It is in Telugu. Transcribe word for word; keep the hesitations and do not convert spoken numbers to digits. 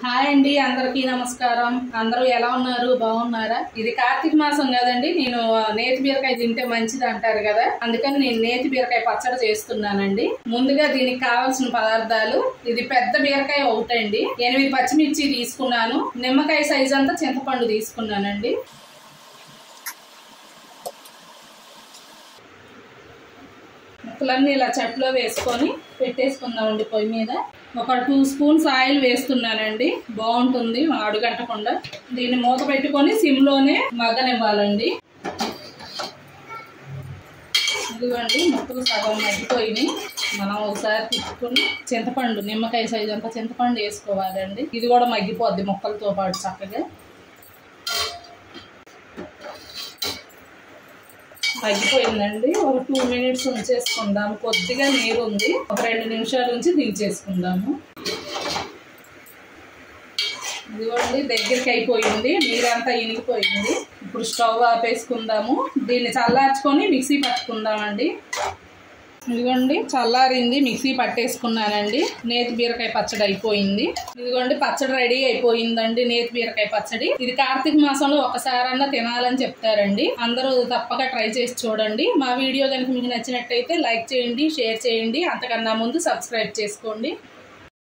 హాయ్ అండి, అందరికీ నమస్కారం. అందరూ ఎలా ఉన్నారు? బాగున్నారా? ఇది కార్తీక మాసం కదండి. నేను నేతి బీరకాయ తింటే మంచిది అంటారు కదా, అందుకని నేను నేతి బీరకాయ పచ్చడి చేస్తున్నానండి. ముందుగా దీనికి కావాల్సిన పదార్థాలు, ఇది పెద్ద బీరకాయ ఒకటండి, ఎనిమిది పచ్చిమిర్చి తీసుకున్నాను, నిమ్మకాయ సైజ్ అంతా చింతపండు తీసుకున్నానండి. ముక్కలన్నీ ఇలా చట్లో వేసుకొని పెట్టేసుకుందామండి. పొయ్యి మీద ఒక టూ స్పూన్స్ ఆయిల్ వేస్తున్నానండి, బాగుంటుంది అడుగంటకుండా. దీన్ని మూత పెట్టుకొని సిమ్లోనే మగ్గనివ్వాలండి. ఇదిగోండి, ముక్కలు సగం మగ్గిపోయినాయి. మనం ఒకసారి తిప్పుకొని చింతపండు, నిమ్మకాయ సైజ్ అంతా చింతపండు వేసుకోవాలండి. ఇది కూడా మగ్గిపోద్ది ముక్కలతో పాటు చక్కగా. మగ్గిపోయిందండి. ఒక టూ మినిట్స్ ఉంచేసుకుందాము. కొద్దిగా నీరు ఉంది, ఒక రెండు నిమిషాల నుంచి దించేసుకుందాము. ఇదిగోండి, దగ్గరికి అయిపోయింది, నీరంతా ఇనిగిపోయింది. ఇప్పుడు స్టవ్ ఆపేసుకుందాము. దీన్ని చల్లార్చుకొని మిక్సీ పట్టుకుందామండి. ఇదిగోండి, చల్లారింది, మిక్సీ పట్టేసుకున్నానండి. నేతి బీరకాయ పచ్చడి అయిపోయింది. ఇదిగోండి, పచ్చడి రెడీ అయిపోయిందండి. నేతి బీరకాయ పచ్చడి ఇది కార్తీక మాసంలో ఒకసారన్నా తినాలని చెప్తారండి. అందరూ తప్పక ట్రై చేసి చూడండి. మా వీడియో కనుక మీకు నచ్చినట్టయితే లైక్ చేయండి, షేర్ చేయండి. అంతకన్నా ముందు సబ్స్క్రైబ్ చేసుకోండి.